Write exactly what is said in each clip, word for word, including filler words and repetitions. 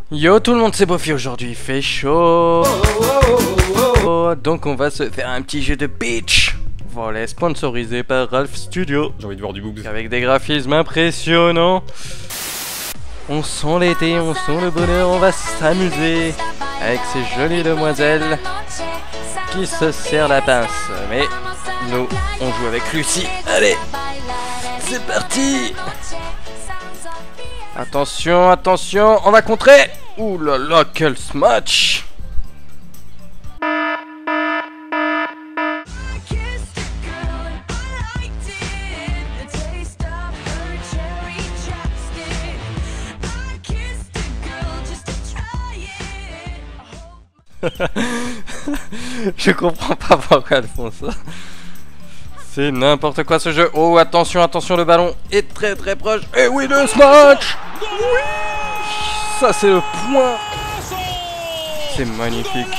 Yo tout le monde, c'est Bofi. Aujourd'hui il fait chaud, donc on va se faire un petit jeu de pitch. Voilà, sponsorisé par Ralph Studio. J'ai envie de voir du boobs. Avec des graphismes impressionnants. On sent l'été, on sent le bonheur, on va s'amuser avec ces jolies demoiselles qui se serrent la pince. Mais nous, on joue avec Lucie. Allez, c'est parti. Attention, attention, on va contrer. Ouh là là, quel smash. Je comprends pas pourquoi elles font ça. C'est n'importe quoi ce jeu. Oh attention, attention, le ballon est très très proche. Et oui, le smash. Oui. Ça c'est le point. C'est magnifique.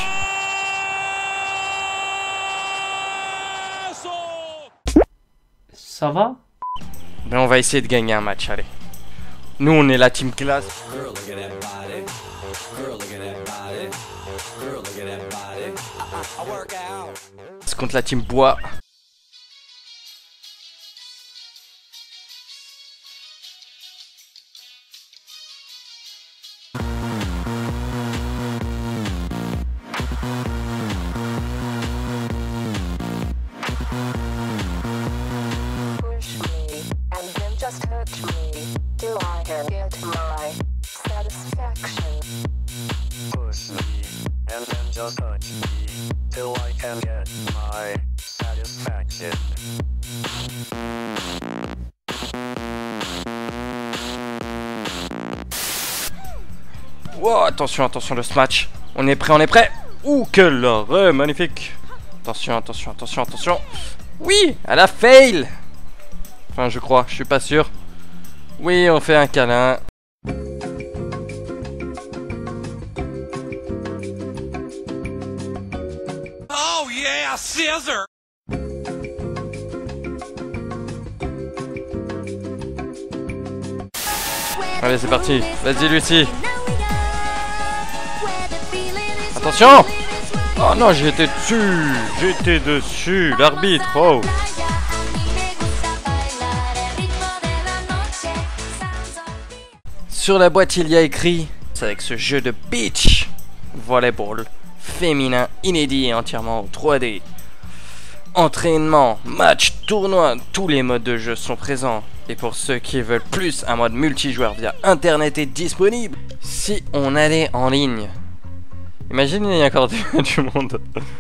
Ça va? Mais on va essayer de gagner un match, allez. Nous on est la team classe. C'est contre la team bois. Just touch me till I can get my satisfaction. Push me and then just touch me till I can get my satisfaction. Wow, attention, attention, le smash. On est prêt, on est prêt. Ouh, quel arrêt, magnifique. Attention, attention, attention, attention. Oui, elle a fail. Enfin, je crois, je suis pas sûr. Oui, on fait un câlin. Oh yeah, scissor. Allez, c'est parti. Vas-y, Lucie. Attention. Oh non, j'étais dessus. J'étais dessus. L'arbitre, oh. Sur la boîte, il y a écrit, c'est avec ce jeu de beach volleyball féminin inédit et entièrement en trois D. Entraînement, match, tournoi, tous les modes de jeu sont présents. Et pour ceux qui veulent plus, un mode multijoueur via internet est disponible. Si on allait en ligne, imagine il y a encore du, du monde.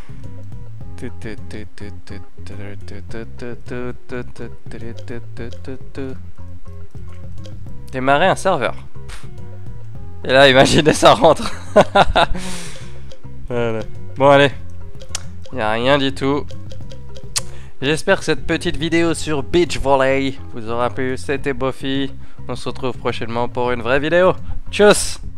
Démarrer un serveur. Et là, imaginez, ça rentre. Voilà. Bon, allez. Il n'y a rien du tout. J'espère que cette petite vidéo sur Beach Volley vous aura plu. C'était Bofi. On se retrouve prochainement pour une vraie vidéo. Tchuss!